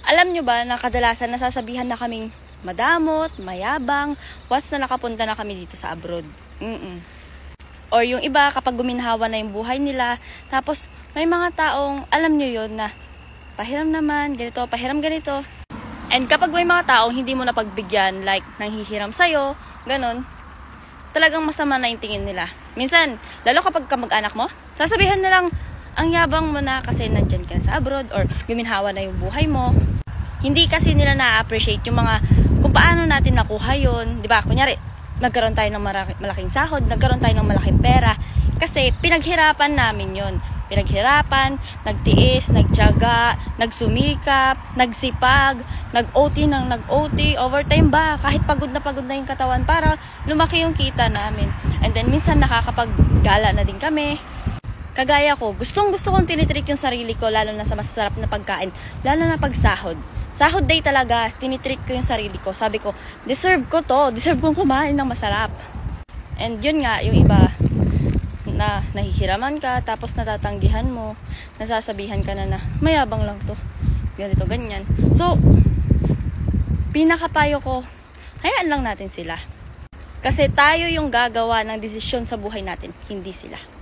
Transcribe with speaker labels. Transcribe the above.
Speaker 1: Alam nyo ba na kadalasan nasasabihan na kaming madamot, mayabang, once na nakapunta na kami dito sa abroad. Or yung iba kapag guminhawa na yung buhay nila, tapos may mga taong alam nyo yun na pahiram naman, ganito, pahiram ganito. And kapag may mga taong hindi mo napagbigyan, like nanghihiram sa'yo, ganun, talagang masama na yung tingin nila. Minsan, lalo kapag kamag-anak mo, sasabihan nilang ang yabang mo na kasi nandyan ka sa abroad or guminhawa na yung buhay mo. Hindi kasi nila na-appreciate yung mga kung paano natin nakuha yun. Diba? Kunyari, nagkaroon tayo ng malaking sahod, nagkaroon tayo ng malaking pera. Kasi pinaghirapan namin yun. Pinaghirapan, nagtiis, nagtiyaga, nagsumikap, nagsipag, nag-OT ng nag-OT, overtime ba? Kahit pagod na yung katawan para lumaki yung kita namin. And then minsan nakakapaggala na din kami. Kagaya ko, gustong-gusto kong tinitreat yung sarili ko, lalo na sa masasarap na pagkain, lalo na pag sahod. Sahod day talaga, tinitreat ko yung sarili ko. Sabi ko, deserve ko to, deserve kong kumain ng masarap. And yun nga, yung iba, na nahihiraman ka, tapos natatanggihan mo, nasasabihan ka na mayabang lang to, ganito, ganyan. So, pinakapayo ko, hayaan lang natin sila. Kasi tayo yung gagawa ng desisyon sa buhay natin, hindi sila.